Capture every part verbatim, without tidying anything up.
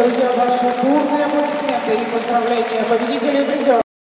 друзья, ваши бурные аплодисменты и поздравления победителей и призеров.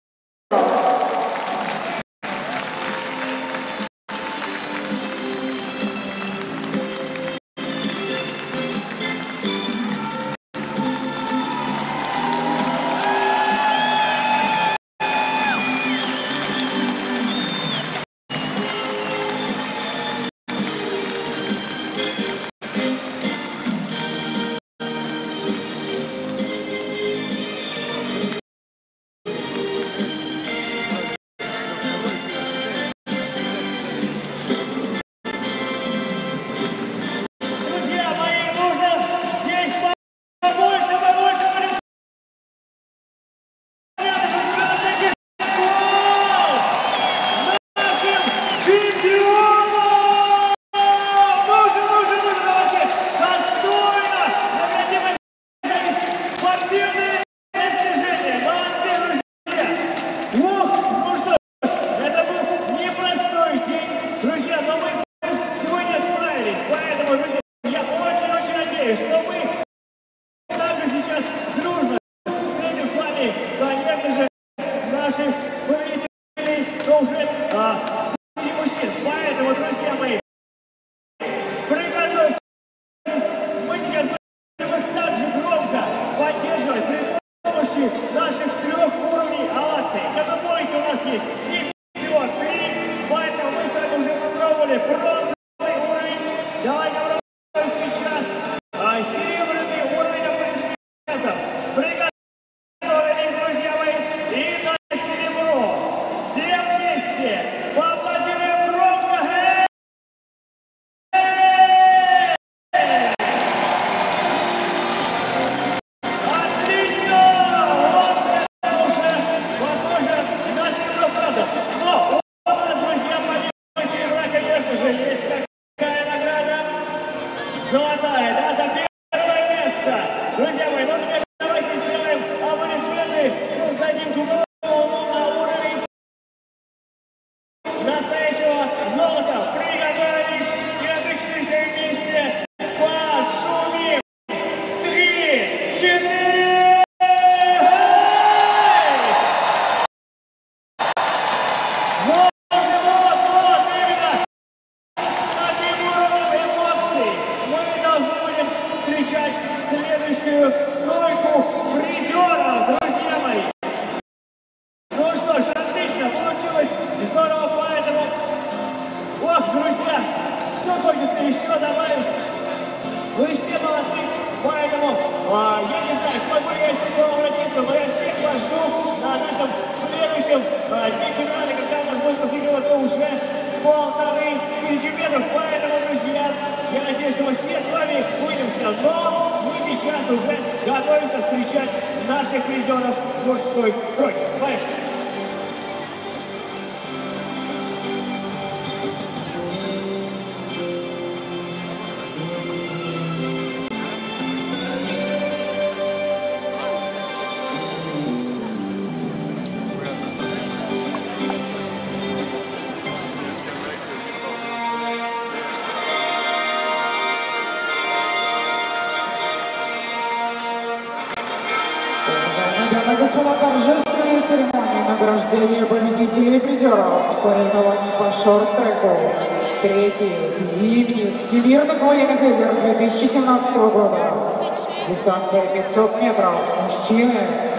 Господа, торжественная церемония награждения победителей и призеров соревнований по шорт-треку третьих зимних всемирных военных игр две тысячи семнадцатого года. Дистанция пятьсот метров. Мужчины.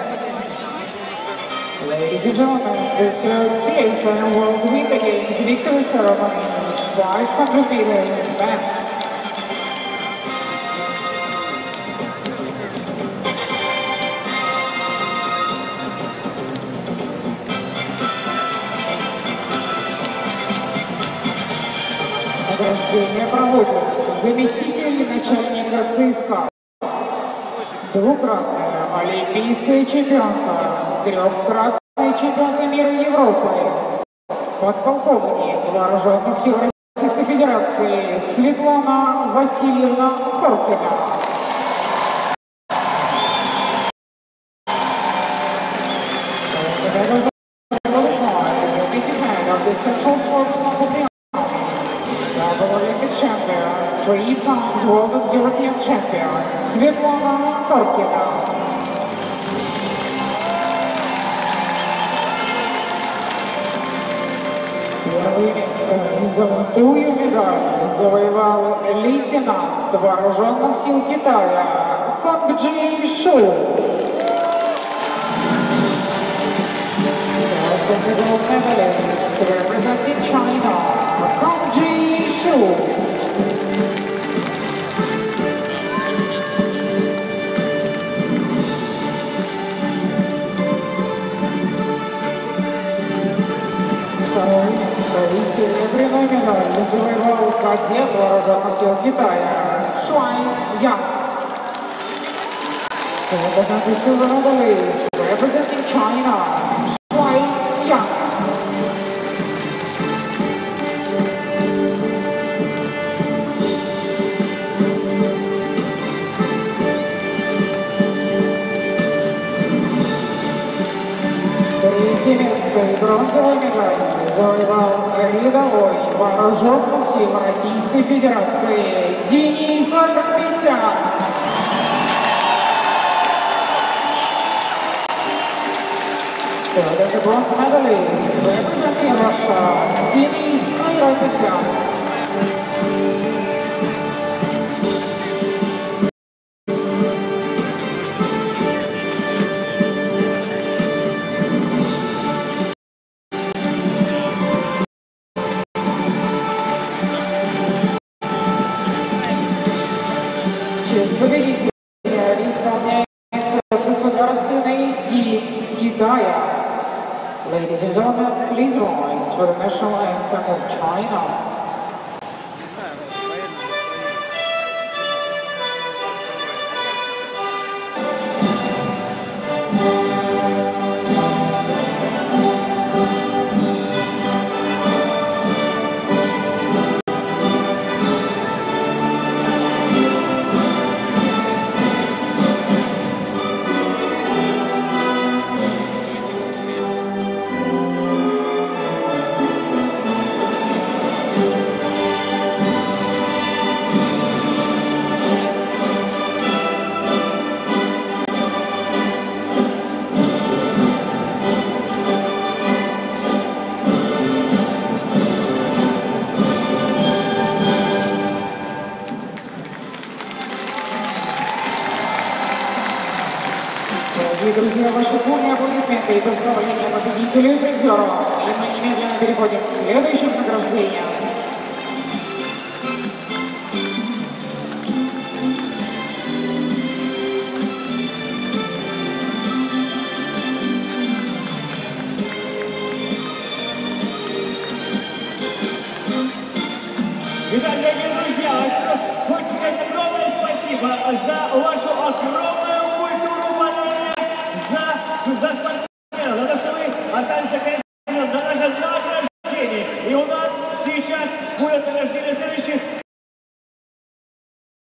Ladies and gentlemen, this is C S N World Winter Games victory ceremony. five hundred meters men. Награждение проводит заместитель начальника ЦСКА, двукратная олимпийская чемпионка, трехкратная чемпионка мира и Европы, подполковник Вооруженных сил Российской Федерации Светлана Васильевна Хоркина. Central Sports Club of the Double Olympic champions, three times World and European champions, Svetlana Хоркина. Первое место и золотую медаль завоевал лейтенант Вооруженных сил Китая Хонг-Джи Шу. Also the gold medalist representing China, Hong-Ji Shu. Второе место и серебряную медаль завоевал кадет Вооруженных сил Китая Шуай Ян. Second and silver medalist representing China, Shuai Yang. Третье место и бронзовую медаль завоевал рядовой Вооруженных сил Российской Федерации Денис Аграметян. So the bronze medalist representing Russia, Denis Agarametyan. В честь победителя исполняется государственный гимн Китая. Ladies and gentlemen, please rise for the national anthem of China. Дорогие друзья, ваши полные аплодисменты и поздравления победителю и призеру. И мы немедленно переходим к следующим награждениям. Итак, дорогие друзья, хочу сказать огромное спасибо за вашу огромную культуру боления, за, за спортсменов, за то, что вы остались, конечно, на нашем награждении. И у нас сейчас будет награждение